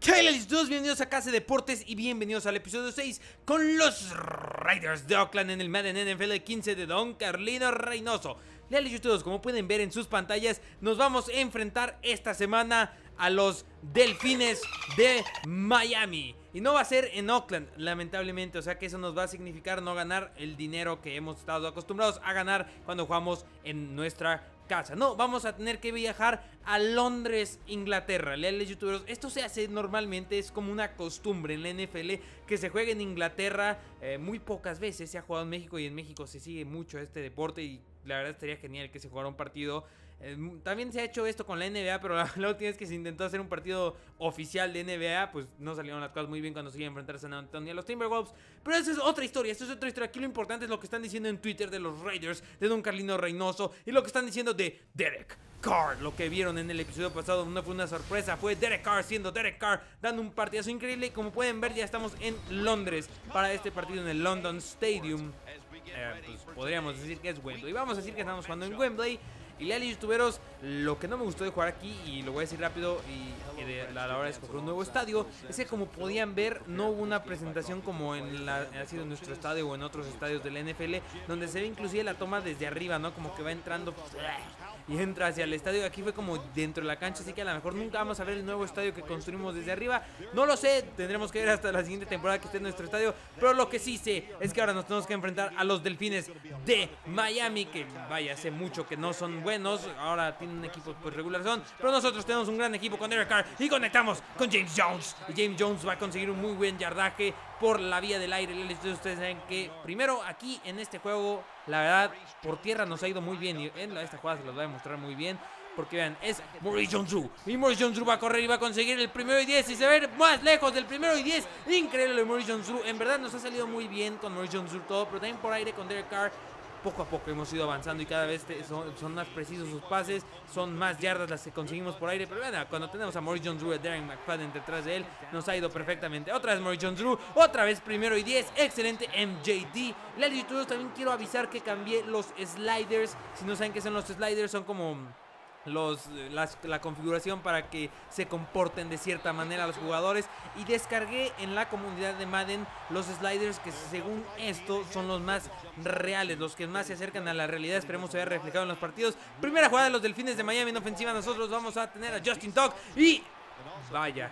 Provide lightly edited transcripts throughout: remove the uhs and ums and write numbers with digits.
Hola todos, bienvenidos a Casa Deportes y bienvenidos al episodio 6 con los Raiders de Oakland en el Madden NFL 15 de Don Carlino Reynoso. Leales youtubers, como pueden ver en sus pantallas, nos vamos a enfrentar esta semana a los Delfines de Miami. Y no va a ser en Oakland, lamentablemente, o sea que eso nos va a significar no ganar el dinero que hemos estado acostumbrados a ganar cuando jugamos en nuestra casa. No, vamos a tener que viajar a Londres, Inglaterra. Leales youtubers, esto se hace normalmente, es como una costumbre en la NFL que se juegue en Inglaterra. Muy pocas veces se ha jugado en México y en México se sigue mucho este deporte y la verdad estaría genial que se jugara un partido. También se ha hecho esto con la NBA, pero la última vez que se intentó hacer un partido oficial de NBA, pues no salieron las cosas muy bien cuando se iban a enfrentar a San Antonio a los Timberwolves. Pero eso es otra historia, esto es otra historia. Aquí lo importante es lo que están diciendo en Twitter de los Raiders, de Don Carlino Reynoso, y lo que están diciendo de Derek Carr. Lo que vieron en el episodio pasado no fue una sorpresa, fue Derek Carr siendo Derek Carr, dando un partidazo increíble. Y como pueden ver, ya estamos en Londres para este partido en el London Stadium. Pues podríamos decir que es Wembley. Vamos a decir que estamos jugando en Wembley. Y leales youtuberos, lo que no me gustó de jugar aquí, y lo voy a decir rápido y a la hora de escoger un nuevo estadio, es que como podían ver no hubo una presentación como ha sido en nuestro estadio o en otros estadios de la NFL, donde se ve inclusive la toma desde arriba, ¿no? Como que va entrando y entra hacia el estadio. Aquí fue como dentro de la cancha, así que a lo mejor nunca vamos a ver el nuevo estadio que construimos desde arriba. No lo sé, tendremos que ver hasta la siguiente temporada que esté en nuestro estadio. Pero lo que sí sé es que ahora nos tenemos que enfrentar a los Delfines de Miami, que vaya, hace mucho que no son buenos. Ahora tienen un equipo pues regular son, pero nosotros tenemos un gran equipo con Derek Carr y conectamos con James Jones. Y James Jones va a conseguir un muy buen yardaje por la vía del aire. Ustedes saben que primero aquí en este juego, la verdad, por tierra nos ha ido muy bien y en esta jugada se los va a demostrar muy bien. Porque vean, es Maurice Jones-Drew. Y Maurice Jones-Drew va a correr y va a conseguir el primero y 10. Y se va a ver más lejos del primero y 10. Increíble Maurice Jones-Drew. En verdad nos ha salido muy bien con Maurice Jones-Drew todo. Pero también por aire con Derek Carr. Poco a poco hemos ido avanzando y cada vez son más precisos sus pases. Son más yardas las que conseguimos por aire. Pero bueno, cuando tenemos a Maurice Jones-Drew y a Darren McFadden detrás de él, nos ha ido perfectamente. Otra vez Maurice Jones-Drew, otra vez primero y 10. Excelente MJD. Las youtubers, también quiero avisar que cambié los sliders. Si no saben qué son los sliders, son como la configuración para que se comporten de cierta manera los jugadores, y descargué en la comunidad de Madden los sliders que según esto son los más reales, los que más se acercan a la realidad. Esperemos se vea reflejado en los partidos. Primera jugada de los Delfines de Miami en ofensiva. Nosotros vamos a tener a Justin Tuck y vaya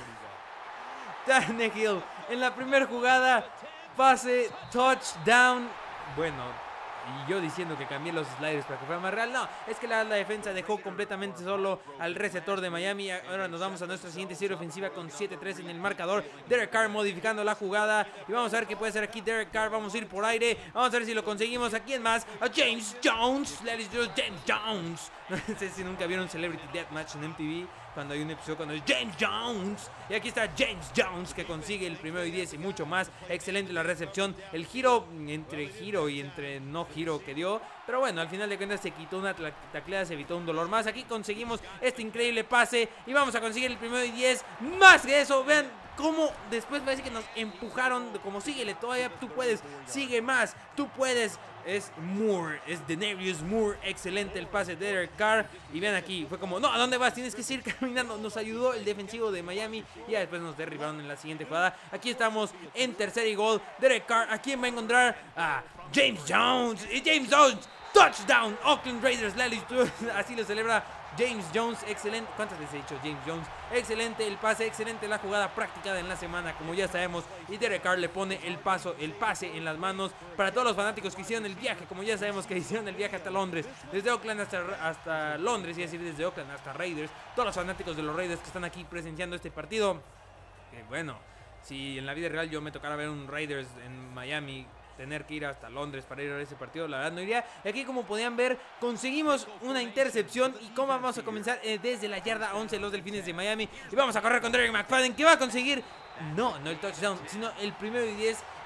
Tannehill en la primera jugada, pase, touchdown. Bueno, y yo diciendo que cambié los sliders para que fuera más real. No, es que la defensa dejó completamente solo al receptor de Miami. Ahora nos vamos a nuestra siguiente serie ofensiva con 7-3 en el marcador. Derek Carr modificando la jugada. Y vamos a ver qué puede hacer aquí Derek Carr. Vamos a ir por aire. Vamos a ver si lo conseguimos. ¿A quién más? A James Jones. James Jones. No sé si nunca vieron Celebrity Deathmatch en MTV, cuando hay un episodio cuando es James Jones. Y aquí está James Jones, que consigue el primero y 10 y mucho más. Excelente la recepción. El giro y entre no giro que dio. Pero bueno, al final de cuentas se quitó una tacleada, se evitó un dolor más. Aquí conseguimos este increíble pase y vamos a conseguir el primero y 10. Más que eso, vean cómo después parece que nos empujaron. Como síguele, todavía tú puedes, sigue más, tú puedes. Es Moore, es Denarius Moore. Excelente el pase de Derek Carr. Y vean aquí, fue como, no, ¿a dónde vas? Tienes que seguir caminando. Nos ayudó el defensivo de Miami. Y ya después nos derribaron en la siguiente jugada. Aquí estamos en tercer y gol. Derek Carr, ¿a quién va a encontrar? A James Jones. Y James Jones, touchdown, Oakland Raiders. Así lo celebra James Jones. Excelente. ¿Cuántas veces he dicho James Jones? Excelente el pase, excelente la jugada practicada en la semana, como ya sabemos. Y Derek Carr le pone el pase en las manos para todos los fanáticos que hicieron el viaje, como ya sabemos que hicieron el viaje hasta Londres, desde Oakland hasta Londres, y decir desde Oakland hasta Raiders. Todos los fanáticos de los Raiders que están aquí presenciando este partido. Bueno, si en la vida real yo me tocara ver un Raiders en Miami, tener que ir hasta Londres para ir a ese partido, la verdad no iría. Y aquí, como podían ver, conseguimos una intercepción. Y como vamos a comenzar desde la yarda 11 los Delfines de Miami, y vamos a correr con Darren McFadden, que va a conseguir no el touchdown, sino el primero y 10.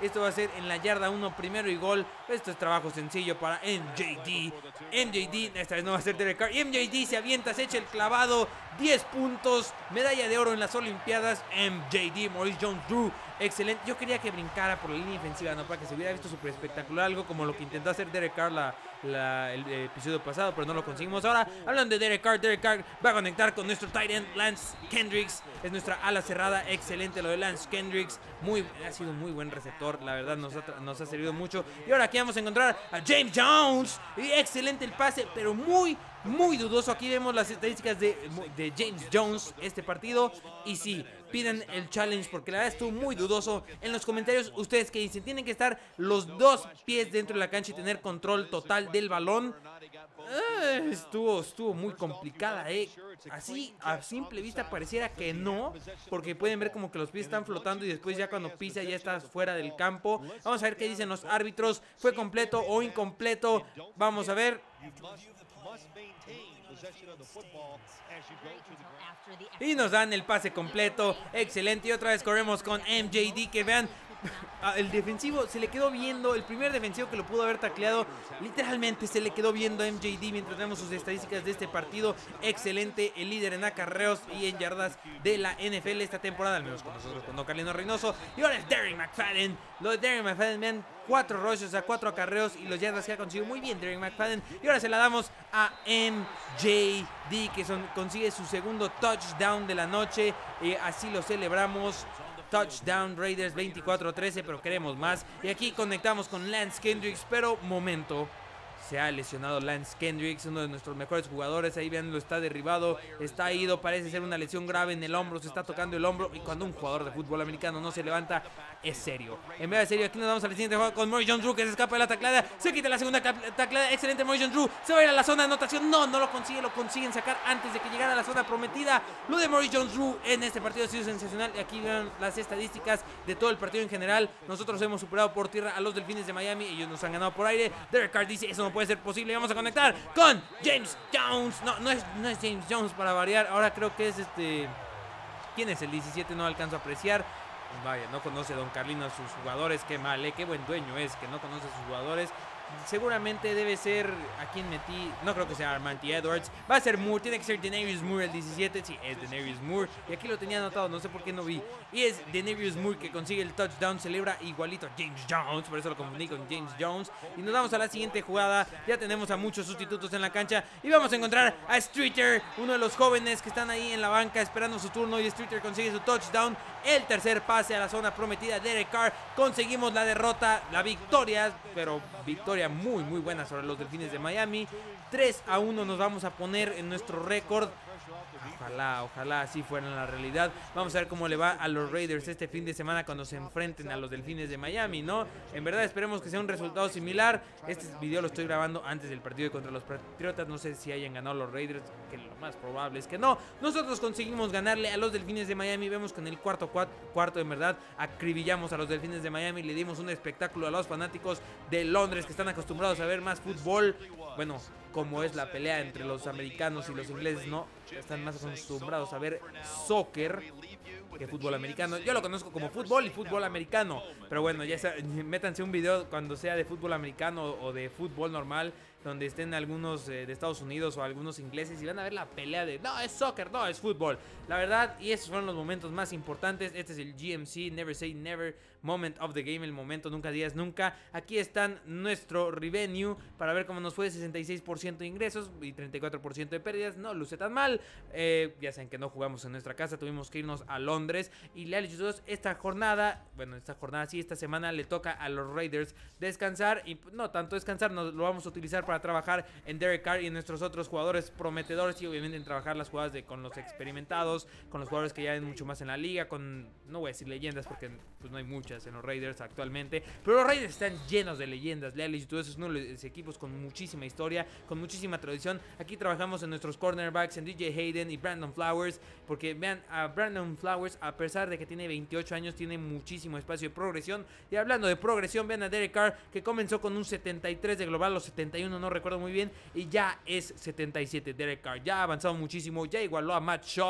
Esto va a ser en la yarda 1, primero y gol. Esto es trabajo sencillo para MJD. MJD, esta vez no va a ser Derek Carr. Y MJD se avienta, se echa el clavado. 10 puntos, medalla de oro en las Olimpiadas. MJD, Maurice Jones-Drew, excelente. Yo quería que brincara por la línea ofensiva, ¿no? Para que se hubiera visto súper espectacular, algo como lo que intentó hacer Derek Carr el episodio pasado, pero no lo conseguimos. Ahora, hablando de Derek Carr va a conectar con nuestro tight end Lance Kendricks. Es nuestra ala cerrada, excelente lo de Lance Kendricks. Ha sido muy buen receptor, la verdad nos ha servido mucho. Y ahora aquí vamos a encontrar a James Jones. Y excelente el pase, pero muy dudoso. Aquí vemos las estadísticas de James Jones este partido. Y sí, piden el challenge porque la verdad estuvo muy dudoso. En los comentarios, ustedes que dicen, tienen que estar los dos pies dentro de la cancha y tener control total del balón. Estuvo muy complicada, Así a simple vista pareciera que no, porque pueden ver como que los pies están flotando y después ya cuando pisa ya estás fuera del campo. Vamos a ver qué dicen los árbitros. ¿Fue completo o incompleto? Vamos a ver. Y nos dan el pase completo, excelente. Y otra vez corremos con MJD, que vean, el defensivo se le quedó viendo, el primer defensivo que lo pudo haber tacleado, literalmente se le quedó viendo a MJD mientras vemos sus estadísticas de este partido. Excelente, el líder en acarreos y en yardas de la NFL esta temporada, al menos con nosotros, con Don Carlino Reynoso. Y ahora es Darren McFadden. Lo de Darren McFadden, vean, 4 rushes a 4 acarreos y los yardas que ha conseguido muy bien Darren McFadden. Y ahora se la damos a MJD, que consigue su segundo touchdown de la noche. Así lo celebramos. Touchdown Raiders 24-13, pero queremos más. Y aquí conectamos con Lance Kendricks, pero momento. Se ha lesionado Lance Kendricks, uno de nuestros mejores jugadores. Ahí vean, lo está derribado, está ido, parece ser una lesión grave en el hombro, se está tocando el hombro. Y cuando un jugador de fútbol americano no se levanta, es serio. En vez de serio, aquí nos vamos al siguiente juego con Maurice Jones-Drew, que se escapa de la taclada, se quita la segunda taclada. Excelente Maurice Jones-Drew, se va a ir a la zona de anotación. No lo consiguen sacar antes de que llegara a la zona prometida. Lo de Maurice Jones-Drew en este partido ha sido sensacional. Y aquí vean las estadísticas de todo el partido en general. Nosotros hemos superado por tierra a los Delfines de Miami, ellos nos han ganado por aire. Derek Carr dice, eso no puede ser posible. Vamos a conectar con James Jones. No es James Jones para variar. Ahora creo que es ¿quién es el 17? No alcanzo a apreciar. Vaya, no conoce Don Carlino a sus jugadores. Qué mal, qué buen dueño es que no conoce a sus jugadores. Seguramente debe ser, ¿a quién metí? No creo que sea Armanti Edwards. Va a ser Moore, tiene que ser Denarius Moore el 17. Sí, es Denarius Moore. Y aquí lo tenía anotado, no sé por qué no vi. Y es Denarius Moore que consigue el touchdown. Celebra igualito a James Jones, por eso lo confundí con James Jones. Y nos vamos a la siguiente jugada. Ya tenemos a muchos sustitutos en la cancha. Y vamos a encontrar a Streeter, uno de los jóvenes que están ahí en la banca esperando su turno. Y Streeter consigue su touchdown. El tercer pase a la zona prometida. Derek Carr. Conseguimos la derrota, la victoria, pero victoria muy buena sobre los Delfines de Miami. 3-1 nos vamos a poner en nuestro récord. Ojalá así fuera en la realidad. Vamos a ver cómo le va a los Raiders este fin de semana cuando se enfrenten a los Delfines de Miami, ¿no? En verdad esperemos que sea un resultado similar. Este video lo estoy grabando antes del partido contra los Patriotas. No sé si hayan ganado los Raiders, que lo más probable es que no. Nosotros conseguimos ganarle a los Delfines de Miami. Vemos que en el cuarto en verdad acribillamos a los Delfines de Miami. Le dimos un espectáculo a los fanáticos de Londres que están acostumbrados a ver más fútbol. Bueno, como es la pelea entre los americanos y los ingleses, ¿no? Están más acostumbrados a ver soccer que fútbol americano. Yo lo conozco como fútbol y fútbol americano, pero bueno, métanse un video cuando sea de fútbol americano o de fútbol normal, donde estén algunos de Estados Unidos o algunos ingleses y van a ver la pelea de no, es soccer, no, es fútbol. La verdad, y esos fueron los momentos más importantes. Este es el GMC, Never Say Never, Moment of the Game, el momento nunca digas nunca. Aquí están nuestro revenue para ver cómo nos fue. 66% de ingresos y 34% de pérdidas. No luce tan mal. Ya saben que no jugamos en nuestra casa, tuvimos que irnos a Londres. Y leales YouTube, esta semana le toca a los Raiders descansar. Y no tanto descansar, nos lo vamos a utilizar para trabajar en Derek Carr y en nuestros otros jugadores prometedores. Y obviamente en trabajar las jugadas con los experimentados, con los jugadores que ya ven mucho más en la liga, con, no voy a decir leyendas porque pues no hay muchas en los Raiders actualmente, pero los Raiders están llenos de leyendas. Leales YouTube es uno de los equipos con muchísima historia, con muchísima tradición. Aquí trabajamos en nuestros cornerbacks, en DJ Hayden y Brandon Flowers, porque vean, a Brandon Flowers, a pesar de que tiene 28 años, tiene muchísimo espacio de progresión. Y hablando de progresión, vean a Derek Carr, que comenzó con un 73 de global, los 71 no recuerdo muy bien, y ya es 77. Derek Carr ya ha avanzado muchísimo, ya igualó a Matt Schaub.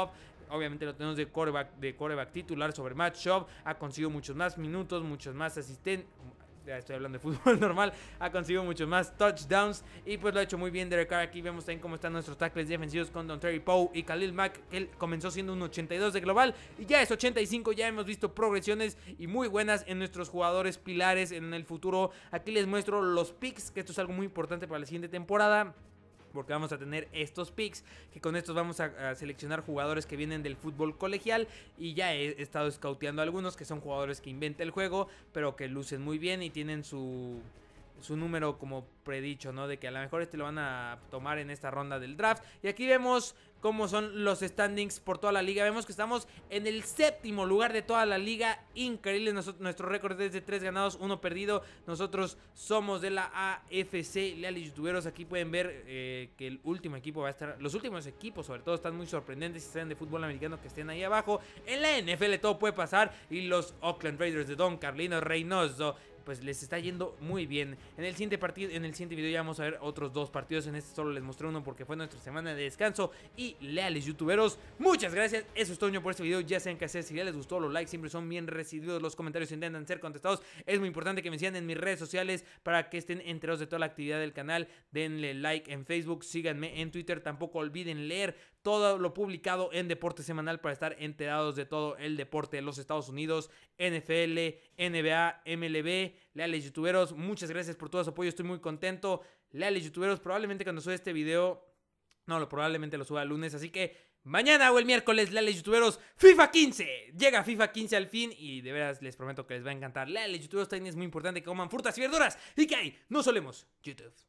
obviamente lo tenemos de quarterback titular sobre Matt Schaub. Ha conseguido muchos más minutos, muchos más asistentes. Ya estoy hablando de fútbol normal. Ha conseguido muchos más touchdowns. Y pues lo ha hecho muy bien Derek Carr. Aquí vemos también cómo están nuestros tackles defensivos con Dontari Poe y Khalil Mack. Que él comenzó siendo un 82 de global y ya es 85. Ya hemos visto progresiones y muy buenas en nuestros jugadores pilares en el futuro. Aquí les muestro los picks, que esto es algo muy importante para la siguiente temporada, porque vamos a tener estos picks, que con estos vamos a seleccionar jugadores que vienen del fútbol colegial. Y ya he estado scouteando algunos que son jugadores que inventa el juego, pero que lucen muy bien y tienen su número como predicho, ¿no? De que a lo mejor lo van a tomar en esta ronda del draft. Y aquí vemos cómo son los standings por toda la liga. Vemos que estamos en el 7º lugar de toda la liga. Increíble, nuestro récord es de 3 ganados, 1 perdido. Nosotros somos de la AFC. Leales youtuberos, aquí pueden ver que el último equipo va a estar, los últimos equipos sobre todo están muy sorprendentes. Si saben de fútbol americano, que estén ahí abajo. En la NFL todo puede pasar. Y los Oakland Raiders de Don Carlino Reynoso, pues les está yendo muy bien. En el siguiente video ya vamos a ver otros 2 partidos. En este solo les mostré uno porque fue nuestra semana de descanso. Y leales youtuberos, muchas gracias. Eso es todo por este video. Ya saben qué hacer. Si ya les gustó, los likes siempre son bien recibidos. Los comentarios intentan ser contestados. Es muy importante que me sigan en mis redes sociales para que estén enterados de toda la actividad del canal. Denle like en Facebook, síganme en Twitter. Tampoco olviden leer todo lo publicado en Deporte Semanal para estar enterados de todo el deporte de los Estados Unidos, NFL, NBA, MLB. Leales youtuberos, muchas gracias por todo su apoyo, estoy muy contento. Leales youtuberos, probablemente cuando suba este video, probablemente lo suba el lunes, así que mañana o el miércoles, leales youtuberos, FIFA 15. Llega FIFA 15 al fin y de veras les prometo que les va a encantar. Leales youtuberos, también es muy importante que coman frutas y verduras y que ahí no solemos YouTube.